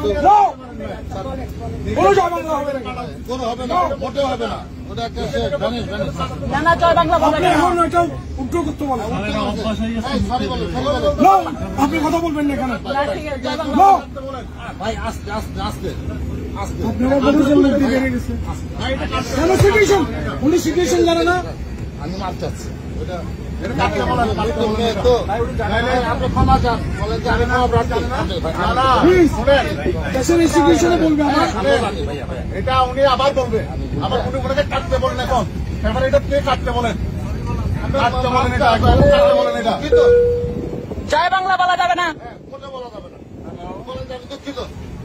কোনো জয় বাংলা হবে না, কোনো হবে না, মোটেও হবে না। ওটা একটা না জয় বাংলা বলে না। এখন এটা উল্টো করতে বলে। আপনি কথা বলবেন না এখানে। ভাই আস্তে আস্তে আস্তে আস্তে। আপনারা বলেছেন লোক দিয়ে বেড়ে গেছে কেন সিচুয়েশন? উনি সিচুয়েশন জানে না। আমি মাপ চাচ্ছি। আপনি ক্ষমা চান, বলেন যে আমি ক্ষমা প্রার্থী। এটা উনি আবার বলবে, আবার উনি ওনাকে কাটতে বলেন। এখন এবার এটা কে কাটতে বলেন? কাটতে বলেন, এটা কাটতে বলেন। এটা কিন্তু জয় বাংলা বলা যাবে না, কোনটা বলা যাবে না। বলেন যে আমি দুঃখিত।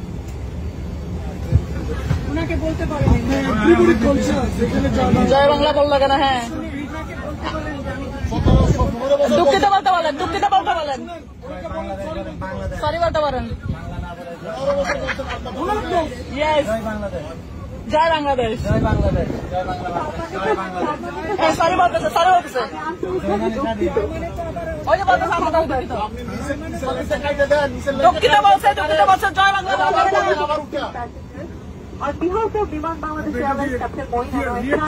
ওনাকে বলতে পারেন জয় জয় বাংলা বললো কেন? হ্যাঁ দুঃখিত বলতে বলেন, দুঃখিত বলতে বলেন, সরি বলতে পারেন। জয় বাংলাদেশ, জয় বাংলাদেশ, সরি বলতেছে, সরি বলতেছে, ওই যে বলতেছে আমাদের দুঃখিত বলছে, দুঃখিত বলছে, জয় Bangla On behalf of Viman Bangladesh Airlines Captain Moin Anwar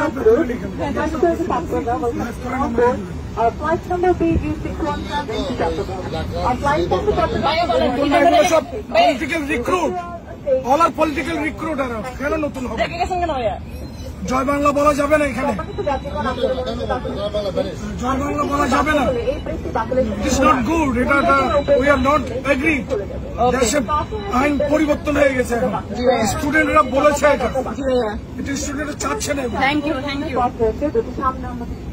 on board our flight number BG617 into Chattogram. Our flight time to Chattogram. Political recruit, all are political recruit. আর কেন নতুন হবে? দেখে গেছেন কেন ভাইয়া? জয় বাংলা বলা যাবে না এখানে, জয় বাংলা বলা যাবে না। It is not good. এটা উই আর নট এগ্রি। দেশে আইন পরিবর্তন হয়ে গেছে এখন। স্টুডেন্টরা বলেছে এটা, এটা স্টুডেন্টরা চাচ্ছে না। Thank you, thank you.